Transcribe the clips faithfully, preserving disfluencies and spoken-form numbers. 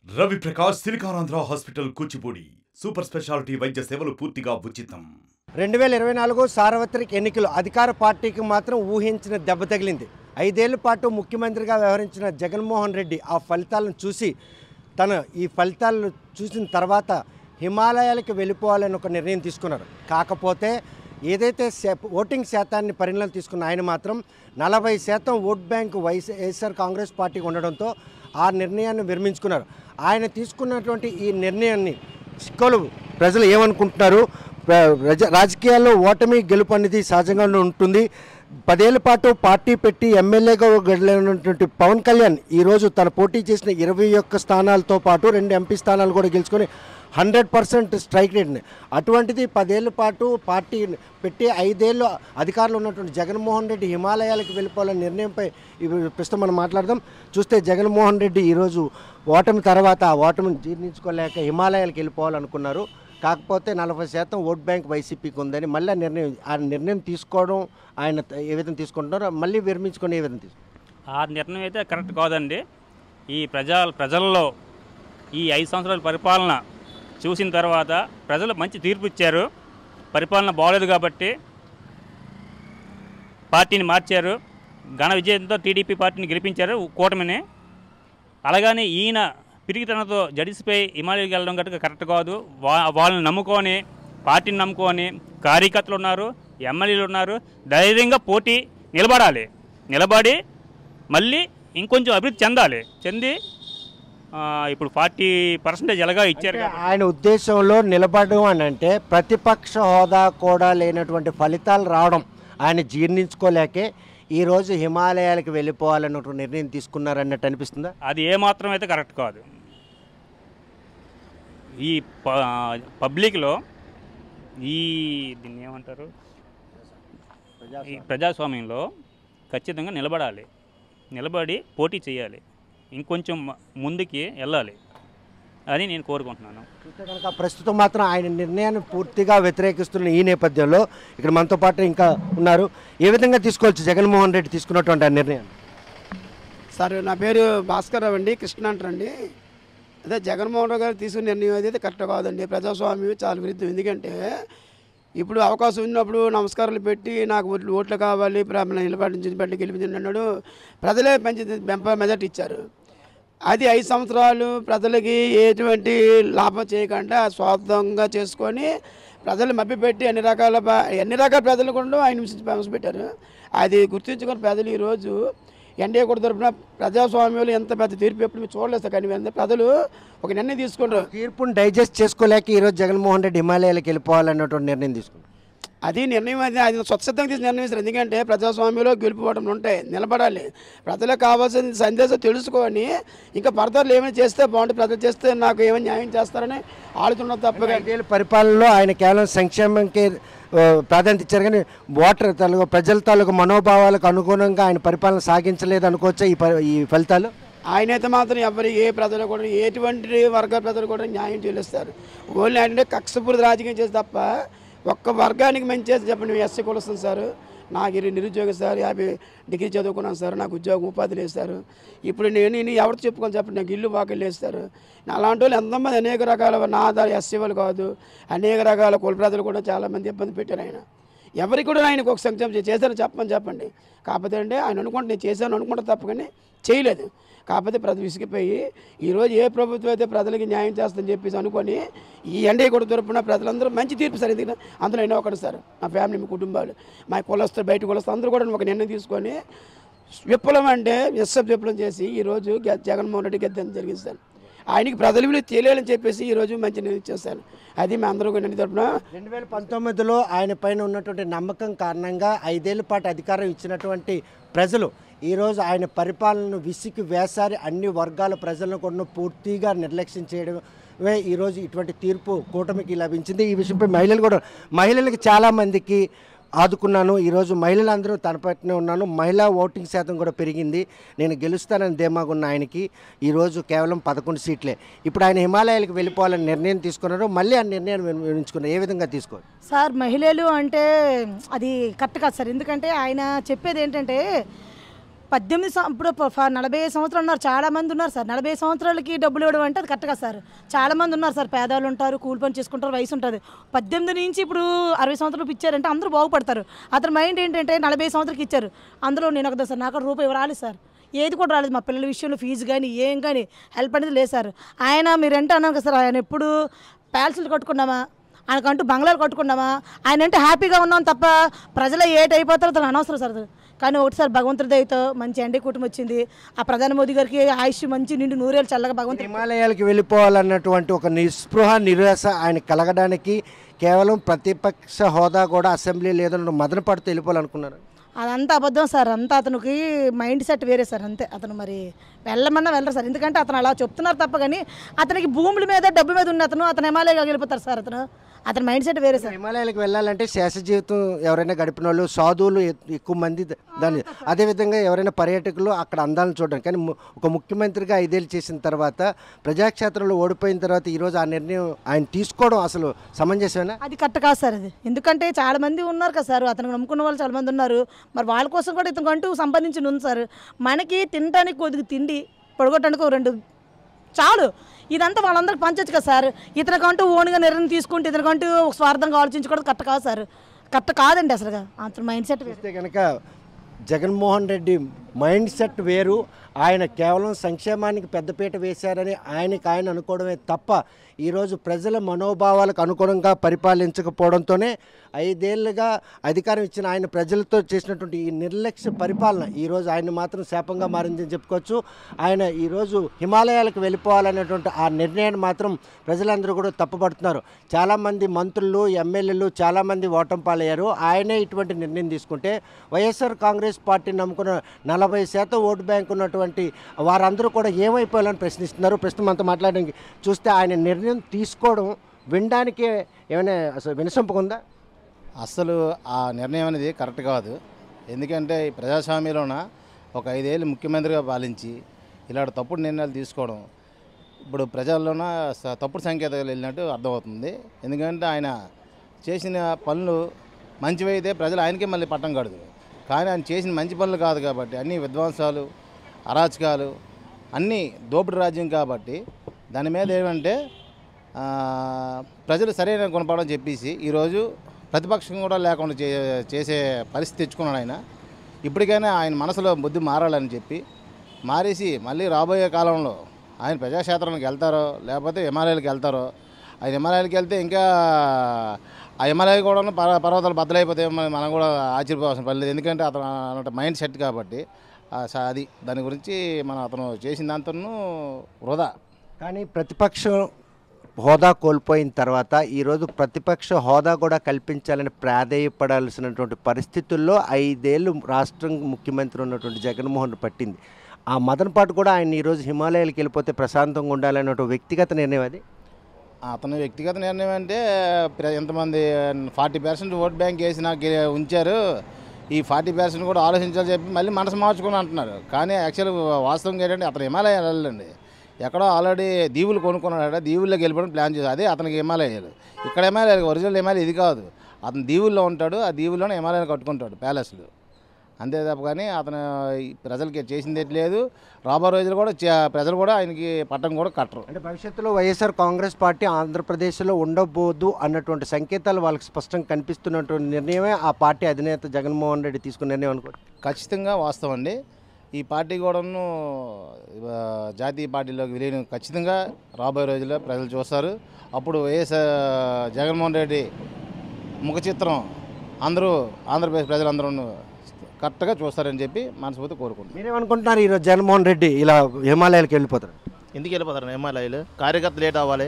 Ravi Prakash Siliconandhra hospital Kuchipudi super speciality వైద్య సేవలు పూర్తిగా ఉచితం. రెండు వేల ఇరవై నాలుగు సార్వత్రిక ఎన్నికలు అధికార పార్టీకి మాత్రం ఊహించిన దెబ్బ తగిలింది. ఐదేళ్ల పాటు ముఖ్యమంత్రిగా వ్యవహరించిన జగన్మోహన్ రెడ్డి ఆ ఫలితాలను చూసి తన ఈ ఫలితాలను చూసిన తర్వాత హిమాలయాలకు వెళ్ళిపోవాలని ఒక నిర్ణయం తీసుకున్నారు. కాకపోతే ఏదైతే ఓటింగ్ శాతాన్ని పరిగణలోకి తీసుకున్న ఆయన మాత్రం నలభై శాతం ఓట్ బ్యాంకు వైఎస్ఆర్ కాంగ్రెస్ పార్టీకి ఉండడంతో ఆ నిర్ణయాన్ని విరమించుకున్నారు. ఆయన తీసుకున్నటువంటి ఈ నిర్ణయాన్ని చిక్కలు ప్రజలు ఏమనుకుంటున్నారు? రాజకీయాల్లో ఓటమి గెలుపు అనేది సహజంగానే ఉంటుంది. పదేళ్ల పాటు పార్టీ పెట్టి ఎమ్మెల్యేగా గెలిచినటువంటి పవన్ కళ్యాణ్ ఈరోజు తన పోటీ చేసిన ఇరవై ఒక్క స్థానాలతో పాటు రెండు ఎంపీ స్థానాలు కూడా గెలుచుకొని హండ్రెడ్ పర్సెంట్ స్ట్రైక్ రేట్ని, అటువంటిది పదేళ్ల పాటు పార్టీ పెట్టి ఐదేళ్ళు అధికారులు ఉన్నటువంటి జగన్మోహన్ రెడ్డి హిమాలయాలకు వెళ్ళిపోవాలనే నిర్ణయంపై ప్రస్తుతం మనం మాట్లాడదాం. చూస్తే జగన్మోహన్ రెడ్డి ఈరోజు ఓటమి తర్వాత ఆ ఓటమిని జీర్ణించుకోలేక హిమాలయాలకు వెళ్ళిపోవాలనుకున్నారు. కాకపోతే నలభై శాతం ఓట్ బ్యాంక్ వైసీపీకి ఉందని మళ్ళీ ఆ నిర్ణయం ఆ నిర్ణయం తీసుకోవడం ఆయన ఏ విధంగా తీసుకుంటున్నారో మళ్ళీ విరమించుకొని ఏ విధంగా తీసుకుంటారు? ఆ నిర్ణయం అయితే కరెక్ట్ కాదండి. ఈ ప్రజా ప్రజల్లో ఈ ఐదు సంవత్సరాల పరిపాలన చూసిన తర్వాత ప్రజలు మంచి తీర్పు ఇచ్చారు. పరిపాలన బాగలేదు కాబట్టి పార్టీని మార్చారు. ఘన విజయంతో టీడీపీ పార్టీని గెలిపించారు, కూటమిని. అలాగని ఈయన పిరిగితనంతో జడిసిపై హిమాలయాలకు వెళ్ళడం గట్టిగా కరెక్ట్ కాదు. వా వాళ్ళని నమ్ముకొని పార్టీని నమ్ముకొని కార్యకర్తలు ఉన్నారు, ఎమ్మెల్యేలు ఉన్నారు. ధైర్యంగా పోటీ నిలబడాలి. నిలబడి మళ్ళీ ఇంకొంచెం అభివృద్ధి చెందాలి. చెంది ఇప్పుడు ఫార్టీ పర్సెంటేజ్ ఎలాగా ఇచ్చారు. ఆయన ఉద్దేశంలో నిలబడడం అని అంటే ప్రతిపక్ష హోదా కూడా లేనటువంటి ఫలితాలు రావడం ఆయన జీర్ణించుకోలేకే ఈరోజు హిమాలయాలకు వెళ్ళిపోవాలన్నటువంటి నిర్ణయం తీసుకున్నారన్నట్టు అనిపిస్తుందా? అది ఏమాత్రం అయితే కరెక్ట్ కాదు. ఈ పబ్లిక్లో ఈ దీన్ని ఏమంటారు, ఈ ప్రజాస్వామ్యంలో ఖచ్చితంగా నిలబడాలి. నిలబడి పోటీ చేయాలి. ఇంకొంచెం ముందుకి వెళ్ళాలి అని నేను కోరుకుంటున్నాను. చూస్తే కనుక ప్రస్తుతం మాత్రం ఆయన నిర్ణయాన్ని పూర్తిగా వ్యతిరేకిస్తున్న ఈ నేపథ్యంలో ఇక్కడ మనతో పాటు ఇంకా ఉన్నారు. ఏ విధంగా తీసుకోవచ్చు జగన్మోహన్ రెడ్డి తీసుకున్నటువంటి ఆ నిర్ణయం? సార్, నా పేరు భాస్కర్ రావు అండి, కృష్ణ అంటారండి. అదే జగన్మోహన్ రావు గారు తీసుకున్న నిర్ణయం అయితే కరెక్ట్ కాదండి. ప్రజాస్వామ్యం చాలా విరుద్ధం. ఎందుకంటే ఇప్పుడు అవకాశం ఉన్నప్పుడు నమస్కారాలు పెట్టి నాకు ఓట్లు ఓట్లు కావాలి, నిలబడి పెట్టి గెలిపించండి అన్నాడు. ప్రజలే మంచి బెంప మెజార్టీ ఇచ్చారు. అది ఐదు సంవత్సరాలు ప్రజలకి ఎటువంటి లాభం చేయకుండా స్వార్థంగా చేసుకొని ప్రజలు మభ్యపెట్టి అన్ని రకాల అన్ని రకాల ప్రజలు కూడా ఆయన విమర్శ పెట్టారు. అది గుర్తించుకొని ప్రజలు ఈరోజు ఎన్డీఏ కూడా తరఫున ప్రజాస్వామ్యంలో ఎంత పెద్ద తీర్పు ఎప్పుడు మీరు చూడలేదు. కానీ ప్రజలు ఒక నిర్ణయం తీసుకుంటారు. తీర్పును డైజెస్ట్ చేసుకోలేక ఈరోజు జగన్మోహన్ రెడ్డి హిమాలయాలకు వెళ్ళిపోవాలన్నటువంటి నిర్ణయం తీసుకున్నారు. అది నిర్ణయం అది అది స్వచ్ఛతంగా తీసి నిర్ణయం ఇస్తారు. ఎందుకంటే ప్రజాస్వామ్యంలో గెలుపుకోవడం ఉంటాయి, నిలబడాలి. ప్రజలకు కావాల్సిన సందేశం తెలుసుకొని ఇంకా ఫర్దర్లు ఏమైనా చేస్తే బాగుంటుంది, ప్రజలు చేస్తే నాకు ఏమైనా న్యాయం చేస్తారని ఆలోచన తప్పగా. ఐదేళ్ళ పరిపాలనలో ఆయన కేవలం సంక్షేమంకే ప్రాధాన్యత ఇచ్చారు, కానీ ఓటర్ తాలూకు ప్రజల తాలూకు మనోభావాలకు అనుగుణంగా ఆయన పరిపాలన సాగించలేదు అనుకోవచ్చా ఈ ఈ ఫలితాలు? ఆయనైతే మాత్రం ఎవరు ఏ ప్రజలు కూడా ఎటువంటి వర్గ ప్రజలు కూడా న్యాయం చెల్లిస్తారు. ఓన్లీ అంటే కక్షపూరిత రాజకీయం చేసి తప్ప ఒక్క వర్గానికి మంచి చేసి చెప్పండి. ఎస్సీ కులస్తుంది సార్, నాకు ఇది నిరుద్యోగం సార్, యాభై డిగ్రీ చదువుకున్నాను సార్, నాకు ఉద్యోగం ఉపాధి లేదు సార్. ఇప్పుడు నేను నేను ఎవరు చెప్పుకోవాలి చెప్పండి, నాకు ఇల్లు వాకిలు లేదు సార్. అలాంటి వాళ్ళు ఎంతమంది అనేక రకాల నా ఆధార ఎస్సీ వాళ్ళు కాదు, అనేక రకాల కుల ప్రజలు కూడా చాలామంది ఇబ్బంది పెట్టారు. ఆయన ఎవరికి కూడా ఆయనకు ఒక సంక్షేమం చేశారని చెప్పమని చెప్పండి. కాకపోతే అంటే ఆయన అనుకుంటే నేను చేశాను అనుకుంటే తప్ప కానీ చేయలేదు. కాకపోతే ప్రజలు విసిగిపోయి ఈరోజు ఏ ప్రభుత్వం అయితే ప్రజలకి న్యాయం చేస్తుందని చెప్పేసి అనుకొని ఈ ఎన్డీఏ కూడా తరపున ప్రజలందరూ మంచి తీర్పు సార్. ఎందుకంటే అందులో ఎన్నో ఒకటి సార్, మా ఫ్యామిలీ, మా కుటుంబాలు, మా కులస్తులు, బయట కులస్తులు అందరూ కూడా ఒక నిర్ణయం తీసుకొని విప్లవం అంటే ఎస్ఎఫ్ విప్లవం చేసి ఈరోజు జగన్మోహన్ రెడ్డి గెలిచడం జరిగింది సార్. ఆయనకి ప్రజల విలువ తెలియాలని చెప్పేసి ఈరోజు మంచి నిర్ణయం చేశాను. అది మా అందరూ కూడా తరపున రెండు వేల పంతొమ్మిదిలో ఆయన పైన ఉన్నటువంటి నమ్మకం కారణంగా ఐదేళ్ల పాటు అధికారం ఇచ్చినటువంటి ప్రజలు ఈరోజు ఆయన పరిపాలనను విసికి వేసారి అన్ని వర్గాల ప్రజలను కూడా పూర్తిగా నిర్లక్ష్యం చేయడమే ఈరోజు ఇటువంటి తీర్పు కూటమికి లభించింది. ఈ విషయంపై మహిళలు కూడా మహిళలకు చాలామందికి ఆదుకున్నాను. ఈరోజు మహిళలందరూ తన పట్టినే ఉన్నాను. మహిళా ఓటింగ్ శాతం కూడా పెరిగింది. నేను గెలుస్తానని ధీమాగున్న ఆయనకి ఈరోజు కేవలం పదకొండు సీట్లే. ఇప్పుడు ఆయన హిమాలయాలకు వెళ్ళిపోవాలని నిర్ణయం తీసుకున్నారు. మళ్ళీ ఆ నిర్ణయాన్ని వివరించుకున్నారు. ఏ విధంగా తీసుకోవాలి సార్? మహిళలు అంటే అది కరెక్ట్ కాదు సార్. ఎందుకంటే ఆయన చెప్పేది ఏంటంటే పద్దెనిమిది సం- ఇప్పుడు ప- నలభై ఐదు సంవత్సరాలు ఉన్నారు, చాలా మంది ఉన్నారు సార్. నలభై ఐదు సంవత్సరాలకి డబ్బులు ఇవ్వడం అంటే అది కరెక్ట్గా సార్. చాలా మంది ఉన్నారు సార్, పేదవాళ్ళు ఉంటారు, కూలి పని చేసుకుంటారు, వయసు ఉంటుంది. పద్దెనిమిది నుంచి ఇప్పుడు అరవై సంవత్సరాలు ఇచ్చారంటే అందరూ బాగుపడతారు. అతని మైండ్ ఏంటంటే నలభై ఐదు సంవత్సరాలకి ఇచ్చారు, అందులో నేను ఒకదా సార్, నాకు రూపాయి రాలేదు సార్, ఏది కూడా రాలేదు. మా పిల్లల విషయంలో ఫీజు కానీ ఏం కానీ హెల్ప్ అనేది లేదు సార్. ఆయన మీరంటే అన్నాం కదా సార్, ఆయన ఎప్పుడు ప్యాలెస్లు కట్టుకున్నామా, ఆయనకంటూ బంగ్లాలు కట్టుకున్నామా, ఆయన అంటే హ్యాపీగా ఉన్నాం తప్ప ప్రజలు ఏటి అయిపోతారో తను అనవసరం సార్. కానీ ఒకటిసారి భగవంతుడి దయతో మంచి ఎండే కుటుంబం వచ్చింది. ఆ ప్రధాని మోదీ గారికి ఆయుష్ మంచి నిండు నూరేళ్ళు చల్లగా భగవంతుడు. హిమాలయాలకు వెళ్ళిపోవాలన్నటువంటి ఒక నిస్పృహ నిరాశ ఆయన కలగడానికి కేవలం ప్రతిపక్ష హోదా కూడా అసెంబ్లీ లేదని మదన పడుతూ వెళ్ళిపోవాలనుకున్నారు. అదంతా అబద్ధం సార్. అంతా అతనికి మైండ్ సెట్ వేరే సార్. అంతే, అతను మరి వెళ్ళమన్నా వెళ్ళరు సార్. ఎందుకంటే అతను అలా చెప్తున్నారు తప్ప కానీ అతనికి భూముల మీద డబ్బు మీద ఉన్న అతను అతను హిమాలయాగా వెళ్ళిపోతారు సార్. అతను అతని మైండ్ సెట్ వేరే సార్. హిమాలయాలకు వెళ్ళాలంటే శేష జీవితం ఎవరైనా గడిపిన వాళ్ళు, సాధువులు ఎ- ఎక్కువ మంది దాన్ని, అదేవిధంగా ఎవరైనా పర్యాటకులు అక్కడ అందాలను చూడడానికి. కానీ ము- ఒక ముఖ్యమంత్రిగా ఐదేళ్ళు చేసిన తర్వాత ప్రజాక్షేత్రంలో ఓడిపోయిన తర్వాత ఈరోజు ఆ నిర్ణయం ఆయన తీసుకోవడం అసలు సమంజసమేనా? అది కరెక్ట్ కాదు సార్. అది ఎందుకంటే చాలా మంది ఉన్నారు కదా సార్, అతను నమ్ముకున్న వాళ్ళు చాలా మంది ఉన్నారు. మరి వాళ్ళ కోసం కూడా ఇతను అంటూ సంపాదించి ఉంది సార్. మనకి తినడానికి కొద్దిగా తిండి, పొడగొట్టడానికి రెండు చాలు. ఇదంతా వాళ్ళందరికీ పంచవచ్చు కదా సార్. ఇతనికంటూ ఓన్గా నిర్ణయం తీసుకుంటే ఇతనికంటూ ఒక స్వార్థంగా ఆలోచించుకోవడం కరెక్ట్ కాదు సార్. కరెక్ట్ కాదండి అసలుగా. అతని మైండ్ సెట్ వేరే. చూస్తే కనుక జగన్మోహన్ రెడ్డి మైండ్ సెట్ వేరు. ఆయన కేవలం సంక్షేమానికి పెద్దపీట వేశారని ఆయనకి ఆయన అనుకోవడమే తప్ప ఈరోజు ప్రజల మనోభావాలకు అనుగుణంగా పరిపాలించకపోవడంతోనే ఐదేళ్లుగా అధికారం ఇచ్చిన ఆయన ప్రజలతో చేసినటువంటి ఈ నిర్లక్ష్య పరిపాలన ఈరోజు ఆయన మాత్రం శాపంగా మారిందని చెప్పుకోవచ్చు. ఆయన ఈరోజు హిమాలయాలకు వెళ్ళిపోవాలనేటువంటి ఆ నిర్ణయాన్ని మాత్రం ప్రజలందరూ కూడా తప్పుపడుతున్నారు. చాలామంది మంత్రులు, ఎమ్మెల్యేలు చాలామంది ఓటమి పాలయ్యారు. ఆయనే ఇటువంటి నిర్ణయం తీసుకుంటే వైఎస్ఆర్ కాంగ్రెస్ పార్టీని నమ్ముకున్న నలభై శాతం ఓటు బ్యాంక్ ఉన్నటువంటి వారందరూ కూడా ఏమైపోయాలని ప్రశ్నిస్తున్నారు. ప్రస్తుతం అంతా మాట్లాడడానికి చూస్తే ఆయన నిర్ణయం తీసుకోవడం వినడానికి ఏమైనా అసలు వినసొంపుకుందా? అస్సలు ఆ నిర్ణయం అనేది కరెక్ట్ కాదు. ఎందుకంటే ఈ ప్రజాస్వామ్యంలోన ఒక ఐదేళ్ళు ముఖ్యమంత్రిగా పాలించి ఇలాంటి తప్పుడు నిర్ణయాలు తీసుకోవడం ఇప్పుడు ప్రజల్లోన స- తప్పుడు సంకేతాలు వెళ్ళినట్టు అర్థమవుతుంది. ఎందుకంటే ఆయన చేసిన పనులు మంచివైతే ప్రజలు ఆయనకే మళ్ళీ పట్టం కడదు. కానీ ఆయన చేసిన మంచి పనులు కాదు కాబట్టి అన్ని విధ్వంసాలు, అరాచకాలు, అన్నీ దోపిడీ రాజ్యం కాబట్టి దాని మీద ఏమంటే ఆ, ప్రజలు సరైన గుణపడని చెప్పేసి ఈరోజు ప్రతిపక్షం కూడా లేకుండా చే చేసే పరిస్థితి తెచ్చుకున్నాడు ఆయన. ఇప్పటికైనా ఆయన మనసులో బుద్ధి మారాలని చెప్పి మారేసి మళ్ళీ రాబోయే కాలంలో ఆయన ప్రజాక్షేత్రానికి వెళ్తారో లేకపోతే హిమాలయాలకు వెళ్తారో. ఆయన హిమాలయాలకు వెళ్తే ఇంకా ఆ హిమాలయ కూడా పర్వ పర్వతాలు బద్దలైపోతే మనం కూడా ఆశ్చర్యపోవాల్సిన పని లేదు. ఎందుకంటే అతను అన్నట్టు మైండ్ సెట్ కాబట్టి ఆ స- అది దాని గురించి మనం అతను చేసిన దాంతోనూ వృధా. కానీ ప్రతిపక్షం హోదా కోల్పోయిన తర్వాత ఈరోజు ప్రతిపక్ష హోదా కూడా కల్పించాలని ప్రాధేయపడాల్సినటువంటి పరిస్థితుల్లో ఐదేళ్ళు రాష్ట్రం ముఖ్యమంత్రి ఉన్నటువంటి జగన్మోహన్ పట్టింది. ఆ మదనపాటు కూడా ఆయన ఈరోజు హిమాలయాలకు వెళ్ళిపోతే ప్రశాంతంగా ఉండాలనే వ్యక్తిగత నిర్ణయం అది. అతని వ్యక్తిగత నిర్ణయం అంటే ప్ర- ఎంతమంది ఫార్టీ పర్సెంట్ ఓట్ బ్యాంక్ వేసి నాకు ఉంచారు, ఈ ఫార్టీ పర్సెంట్ కూడా ఆలోచించాలని చెప్పి మళ్ళీ మనసు మార్చుకుని అంటున్నారు. కానీ యాక్చువల్ వాస్తవంగా ఏంటంటే అతను హిమాలయాలు వెళ్ళండి, ఎక్కడో ఆల్రెడీ దీవులు కొనుక్కున్నాడు, దీవుల్లోకి వెళ్ళిపోవడం ప్లాన్ చేశారు. అదే అతనికి హిమాలయాలు. ఇక్కడ హిమాలయాలు ఒరిజినల్ హిమాలయ ఇది కాదు. అతను దీవుల్లో ఉంటాడు, ఆ దీవుల్లోనే హిమాలయాలు కట్టుకుంటాడు ప్యాలెస్లు. అంతే తప్ప కానీ అతను ఈ ప్రజలకి చేసింది ఏటి లేదు. రాబో రోజులు కూడా చే- ప్రజలు కూడా ఆయనకి పట్టం కూడా కట్టరు. అంటే భవిష్యత్తులో వైఎస్ఆర్ కాంగ్రెస్ పార్టీ ఆంధ్రప్రదేశ్లో ఉండబోదు అన్నటువంటి సంకేతాలు వాళ్ళకి స్పష్టంగా కనిపిస్తున్నటువంటి నిర్ణయమే ఆ పార్టీ అధినేత జగన్మోహన్ రెడ్డి తీసుకున్న నిర్ణయం అనుకో. ఖచ్చితంగా వాస్తవం అండి. ఈ పార్టీ కూడాను ఆ, జాతీయ పార్టీలోకి విలీనం ఖచ్చితంగా రాబోయే రోజుల్లో ప్రజలు చూస్తారు. అప్పుడు వైఎస్ జగన్మోహన్ రెడ్డి ముఖ చిత్రం అందరూ ఆంధ్రప్రదేశ్ ప్రజలందరూ కరెక్ట్గా చూస్తారని చెప్పి మనస్ఫూర్తి కోరుకుంటున్నాను. మీరేమనుకుంటున్నారు ఈరోజు జగన్మోహన్ రెడ్డి ఇలా హిమాలయాలకు వెళ్ళిపోతారు? ఎందుకు వెళ్ళిపోతారు హిమాలయాలు? కార్యకర్త లేట్ అవ్వాలి,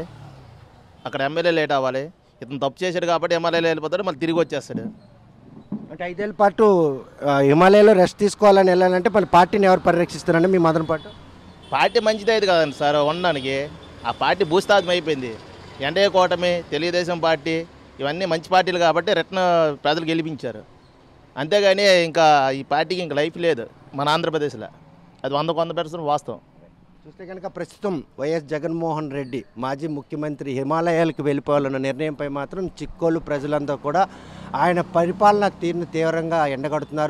అక్కడ ఎమ్మెల్యే లేట్ అవ్వాలి. ఇతను తప్పు చేశాడు కాబట్టి హిమాలయాలు వెళ్ళిపోతాడు, మళ్ళీ తిరిగి వచ్చేస్తాడు. అంటే ఐదేళ్ళ పాటు ఆ, హిమాలయాలో రెస్ట్ తీసుకోవాలని వెళ్ళాలంటే మళ్ళీ పార్టీని ఎవరు పరిరక్షిస్తారండి మీ మదన పాటు? పార్టీ మంచిది అయితే కదండి సార్ ఉండడానికి. ఆ పార్టీ భూస్థాపితం అయిపోయింది. ఎన్డీఏ కూటమి, తెలుగుదేశం పార్టీ ఇవన్నీ మంచి పార్టీలు కాబట్టి రిటర్న్ ప్రజలు గెలిపించారు. అంతేగాని ఇంకా ఈ పార్టీకి ఇంకా లైఫ్ లేదు మన ఆంధ్రప్రదేశ్లో. అది వందకు వంద పర్సెంట్ వాస్తవం. చూస్తే కనుక ప్రస్తుతం వైఎస్ జగన్మోహన్ రెడ్డి మాజీ ముఖ్యమంత్రి హిమాలయాలకు వెళ్ళిపోవాలన్న నిర్ణయంపై మాత్రం చిక్కోలు ప్రజలంతా కూడా ఆయన పరిపాలన తీరును తీవ్రంగా ఎండగడుతున్నారు.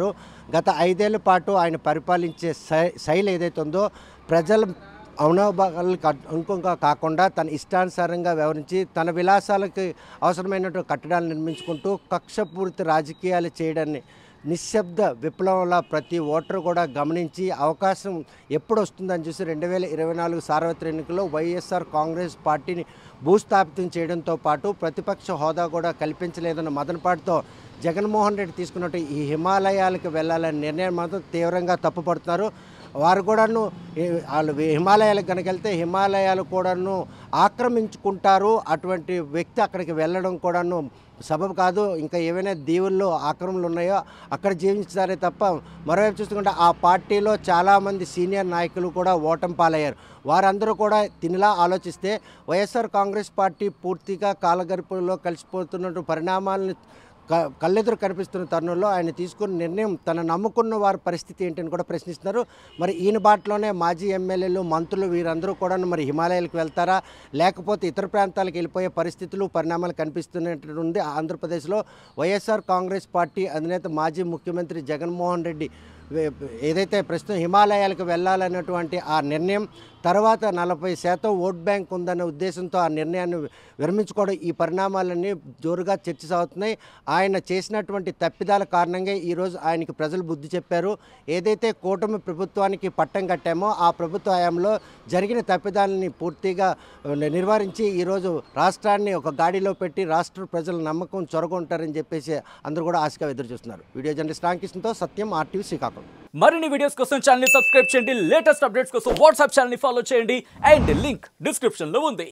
గత ఐదేళ్ల పాటు ఆయన పరిపాలించే శై శైలి ఏదైతే ఉందో ప్రజల అవనభాగాలకు అనుకోగా కాకుండా తన ఇష్టానుసారంగా వ్యవహరించి తన విలాసాలకి అవసరమైనటువంటి కట్టడాలు నిర్మించుకుంటూ కక్షపూరిత రాజకీయాలు చేయడాన్ని నిశ్శబ్ద విప్లవంలా ప్రతి ఓటరు కూడా గమనించి అవకాశం ఎప్పుడు వస్తుందని చూసి రెండు వేల ఇరవై నాలుగు సార్వత్రిక ఎన్నికల్లో వైఎస్ఆర్ కాంగ్రెస్ పార్టీని భూస్థాపితం చేయడంతో పాటు ప్రతిపక్ష హోదా కూడా కల్పించలేదన్న మదనపాటుతో జగన్మోహన్ రెడ్డి తీసుకున్నట్టు ఈ హిమాలయాలకు వెళ్ళాలనే నిర్ణయం మాత్రం తీవ్రంగా తప్పుపడుతున్నారు. వారు కూడాను వాళ్ళు హిమాలయాలకు కనుక వెళ్తే హిమాలయాలు కూడాను ఆక్రమించుకుంటారు, అటువంటి వ్యక్తి అక్కడికి వెళ్ళడం కూడాను సబబు కాదు, ఇంకా ఏవైనా దీవుల్లో ఆక్రమణలు ఉన్నాయో అక్కడ జీవించారే తప్ప మరోవైపు చూసుకుంటే ఆ పార్టీలో చాలామంది సీనియర్ నాయకులు కూడా ఓటమి పాలయ్యారు. వారందరూ కూడా తినిలా ఆలోచిస్తే వైఎస్ఆర్ కాంగ్రెస్ పార్టీ పూర్తిగా కాలగర్భంలో కలిసిపోతున్నట్టు పరిణామాలను క కళ్ళెదురు కనిపిస్తున్న తరుణంలో ఆయన తీసుకున్న నిర్ణయం తన నమ్ముకున్న వారి పరిస్థితి ఏంటని కూడా ప్రశ్నిస్తున్నారు. మరి ఈయన బాటలోనే మాజీ ఎమ్మెల్యేలు మంత్రులు వీరందరూ కూడా మరి హిమాలయాలకు వెళ్తారా, లేకపోతే ఇతర ప్రాంతాలకు వెళ్ళిపోయే పరిస్థితులు పరిణామాలు కనిపిస్తున్నట్టుంది. ఆంధ్రప్రదేశ్లో వైఎస్ఆర్ కాంగ్రెస్ పార్టీ అధినేత మాజీ ముఖ్యమంత్రి జగన్మోహన్ రెడ్డి ఏదైతే ప్రస్తుతం హిమాలయాలకు వెళ్ళాలన్నటువంటి ఆ నిర్ణయం తర్వాత నలభై శాతం ఓట్ బ్యాంక్ ఉందన్న ఉద్దేశంతో ఆ నిర్ణయాన్ని విరమించుకోవడం, ఈ పరిణామాలన్నీ జోరుగా చర్చ సాగుతున్నాయి. ఆయన చేసినటువంటి తప్పిదాల కారణంగా ఈరోజు ఆయనకి ప్రజలు బుద్ధి చెప్పారు. ఏదైతే కూటమి ప్రభుత్వానికి పట్టం కట్టామో ఆ ప్రభుత్వ హయాంలో జరిగిన తప్పిదాలని పూర్తిగా నిర్వహించి ఈరోజు రాష్ట్రాన్ని ఒక గాడిలో పెట్టి రాష్ట్ర ప్రజల నమ్మకం చొరగొంటారని చెప్పేసి అందరూ కూడా ఆశగా ఎదురు చూస్తున్నారు. వీడియో జర్నలిస్ట్ రామకృష్ణతో సత్యం, ఆర్టీవీ శ్రీకాకుళం. మరిన్ని వీడియోస్ కోసం ఛానల్ ని సబ్స్క్రైబ్ చేయండి, లేటెస్ట్ అప్డేట్స్ కోసం వాట్సాప్ ఛానల్ ని ఫాలో చేయండి అండ్ లింక్ డిస్క్రిప్షన్ లో ఉంది.